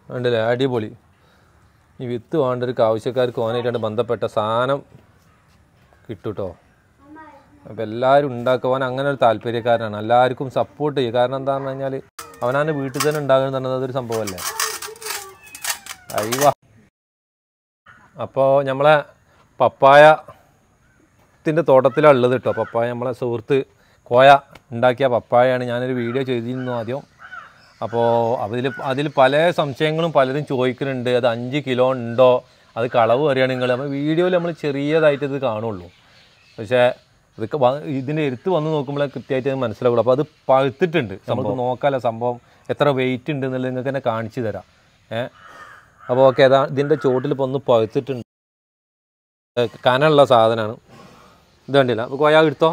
ഉണ്ടല്ലേ അടിപൊളി. ഈ വിത്ത് വേണ്ടവർക്ക് ആവശ്യക്കാർക്ക് ഓനായിട്ടാണ് ബന്ധപ്പെട്ട സാധനം കിട്ടും കേട്ടോ. അപ്പോൾ എല്ലാവരും ഉണ്ടാക്കുവാൻ അങ്ങനെ ഒരു താല്പര്യക്കാരനാണ്, എല്ലാവർക്കും സപ്പോർട്ട് ചെയ്യും. കാരണം എന്താണെന്ന് പറഞ്ഞാൽ അവനാൻ്റെ വീട്ടിൽ തന്നെ ഉണ്ടാകുന്നത് പറഞ്ഞത് അതൊരു സംഭവമല്ലേ. അയ്യോ, അപ്പോൾ നമ്മളെ പപ്പായത്തിൻ്റെ തോട്ടത്തിലാണ് ഉള്ളത് കേട്ടോ. പപ്പായ നമ്മളെ സുഹൃത്ത് കോയ ഉണ്ടാക്കിയ പപ്പായയാണ്. ഞാനൊരു വീഡിയോ ചെയ്തിരുന്നു ആദ്യം. അപ്പോൾ അതിൽ പല സംശയങ്ങളും പലരും ചോദിക്കുന്നുണ്ട്. അത് 5 കിലോ ഉണ്ടോ, അത് കളവ് അറിയണം നിങ്ങൾ. അപ്പോൾ വീഡിയോയിൽ നമ്മൾ ചെറിയതായിട്ട് ഇത് കാണുള്ളൂ. പക്ഷേ ഇതൊക്കെ ഇതിൻ്റെ എടുത്ത് വന്ന് നോക്കുമ്പോഴേ കൃത്യമായിട്ട് അത് മനസ്സിലാവുള്ളൂ. അപ്പോൾ അത് പഴുത്തിട്ടുണ്ട്. നമുക്ക് നോക്കാമല്ലോ സംഭവം എത്ര വെയിറ്റ് ഉണ്ട് എന്നുള്ളത് നിങ്ങൾക്ക് തന്നെ കാണിച്ചു തരാം. അപ്പോൾ ഓക്കെ, അതാ ഇതിൻ്റെ ചോട്ടിൽ ഇപ്പോൾ ഒന്ന് പഴുത്തിട്ടുണ്ട്. കനമുള്ള സാധനമാണ് ഇത്, കണ്ടില്ല. അപ്പോൾ കോയ എടുത്തോ.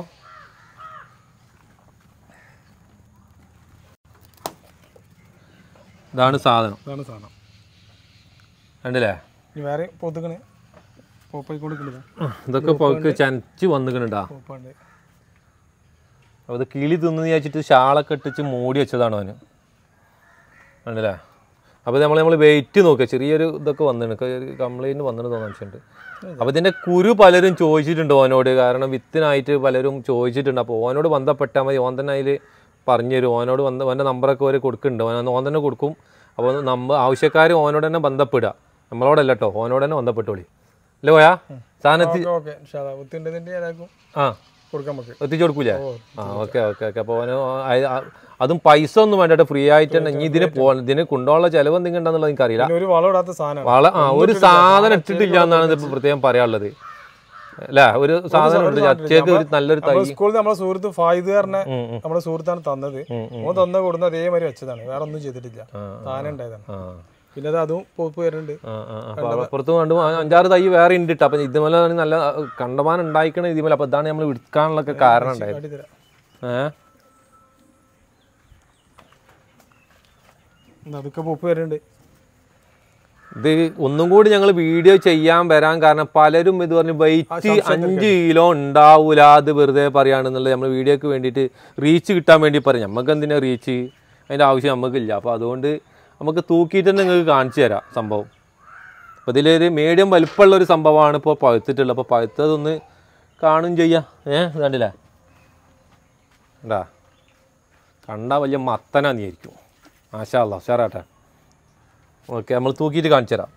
ഇതാണ് സാധനം, കണ്ടില്ലേ. ഇതൊക്കെ പൊക്ക് ചനച്ച് വന്നിക്കണുണ്ടാ. അപ്പോൾ ഇത് കിളി തിന്നു വിചാരിച്ചിട്ട് ഷാളൊക്കെ ഇട്ടിച്ച് മൂടി വെച്ചതാണ് അവന്, കണ്ടില്ലേ. അപ്പോൾ നമ്മൾ വെയിറ്റ് നോക്കുക, ചെറിയൊരു ഇതൊക്കെ വന്നിട്ടുണ്ട്, കംപ്ലൈൻറ്റ് വന്നിട്ട് തോന്നുന്നുണ്ട്. അപ്പോൾ ഇതിൻ്റെ കുരു പലരും ചോദിച്ചിട്ടുണ്ട് ഓനോട്, കാരണം വിത്തിനായിട്ട് പലരും ചോദിച്ചിട്ടുണ്ട്. അപ്പോൾ ഓനോട് ബന്ധപ്പെട്ടാൽ മതി, ഓൻ തന്നെ അതിൽ പറഞ്ഞു തരും. ഓനോട് ഓൻ്റെ നമ്പറൊക്കെ ഓര് കൊടുക്കുന്നുണ്ട്, ഓൻ തന്നെ കൊടുക്കും. അപ്പോൾ ആവശ്യക്കാർ ഓനോട് തന്നെ ബന്ധപ്പെടുക, നമ്മളോടല്ല കേട്ടോ, ഓനോട് തന്നെ ബന്ധപ്പെട്ടോളി. അല്ലേ പോയാ സാധനത്തിൽ എത്തിച്ചു കൊടുക്കൂലേ? ഓക്കെ. അപ്പോൾ ഓന് അതും പൈസ ഒന്നും വേണ്ട, ഫ്രീ ആയിട്ട് തന്നെ. ഇനി ഇതിന് കൊണ്ടുപോകാനുള്ള ചിലവ് എന്തെങ്കിലും ഉണ്ടെന്നുള്ളത് എനിക്കറിയില്ല. ഒരു സാധനം ഇട്ടിട്ടില്ല എന്നാണ് ഇതിപ്പോൾ പ്രത്യേകം പറയാനുള്ളത് അല്ലേ. ഒരു സാധനം ഉണ്ട്, അച്ചേക്ക് ഒരു നല്ലൊരു തൈ സ്കൂളിൽ നമ്മളെ സുഹൃത്ത് ഫായിദ് നമ്മുടെ സുഹൃത്താണ് തന്നത്. ഓൻ കൊടുന്ന അതേമാതിരി വെച്ചതാണ്, വേറെ ഒന്നും ചെയ്തിട്ടില്ല, താനെ ഉണ്ടായതാണ്. പിന്നെ അത് അതും പോപ്പ് വരുന്നുണ്ട്. അപ്പുറത്ത് കണ്ടു 5-6 തൈ വേറെ ഉണ്ട്. അപ്പം ഇതുപോലെ നല്ല കണ്ടമാനം ഉണ്ടായിക്കണ ഇതുപോലെ. അപ്പം ഇതാണ് നമ്മൾ വിൽക്കാനുള്ളൊക്കെ കാരണം ഉണ്ടായത്. അതൊക്കെ പോപ്പ് വരുന്നുണ്ട്. ഇത് ഒന്നും കൂടി ഞങ്ങൾ വീഡിയോ ചെയ്യാൻ വരാൻ കാരണം പലരും ഇത് പറഞ്ഞ് വെയിറ്റ് 5 കിലോ ഉണ്ടാവൂല, അത് വെറുതെ പറയുകയാണെന്നുള്ളത്. നമ്മൾ വീഡിയോക്ക് വേണ്ടിയിട്ട് റീച്ച് കിട്ടാൻ വേണ്ടി പറയും. നമുക്ക് എന്തിനാ റീച്ച്, അതിൻ്റെ ആവശ്യം നമുക്കില്ല. അപ്പോൾ അതുകൊണ്ട് നമുക്ക് തൂക്കിയിട്ട് തന്നെ നിങ്ങൾക്ക് കാണിച്ചു തരാം സംഭവം. അപ്പോൾ ഇതിലൊരു മീഡിയം വലുപ്പമുള്ളൊരു സംഭവമാണ് ഇപ്പോൾ പഴുത്തിട്ടുള്ളത്. അപ്പോൾ പഴുത്തതൊന്ന് കാണും ചെയ്യാം. കണ്ടില്ലേ, കണ്ടാ, കണ്ടാൽ വലിയ മത്തനാന്നിരിക്കും. മാഷാ അല്ലാ, ഉഷാറാട്ടെ. ഓക്കെ, നമ്മൾ തൂക്കിയിട്ട് കാണിച്ചു തരാം.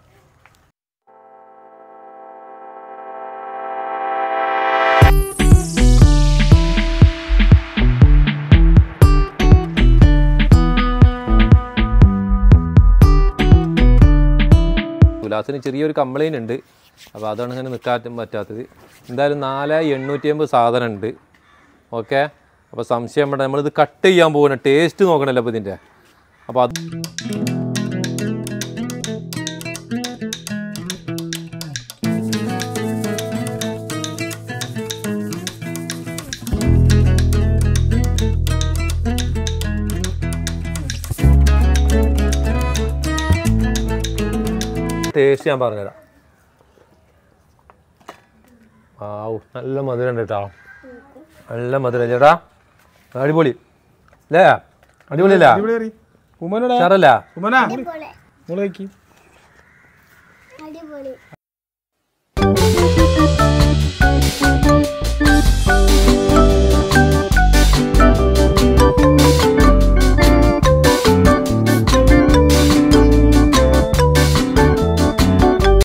തുലാസിന് ചെറിയൊരു കംപ്ലൈൻറ്റ് ഉണ്ട്, അപ്പോൾ അതാണ് ഇങ്ങനെ നിൽക്കാൻ പറ്റാത്തത്. എന്തായാലും 4850 സാധനം ഉണ്ട്. ഓക്കെ, അപ്പോൾ സംശയം വേണ്ട, നമ്മളിത് കട്ട് ചെയ്യാൻ പോകുന്ന ടേസ്റ്റ് നോക്കണമല്ലോ അപ്പോൾ ഇതിൻ്റെ. അപ്പോൾ അത് ടേസ്റ്റ് ഞാൻ പറഞ്ഞുതരാം. നല്ല മധുരം ഉണ്ട് കേട്ടോ, നല്ല മധുരം ചേട്ടാ. അടിപൊളി അല്ലേ, അടിപൊളിയല്ലേ,